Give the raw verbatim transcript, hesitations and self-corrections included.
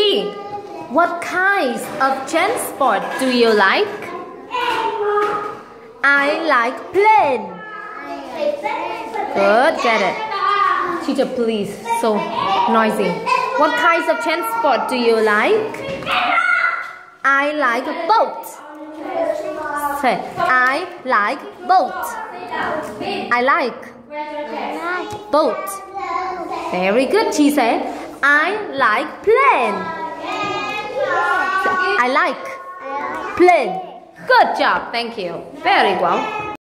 B. What kinds of transport do you like? I like plane. Good, get it. Teacher, please, so noisy. What kinds of transport do you like? I like a boat. Say, I like boat. I like boat. Very good. She said, I like plane. I like plane. Good job. Thank you. Very well.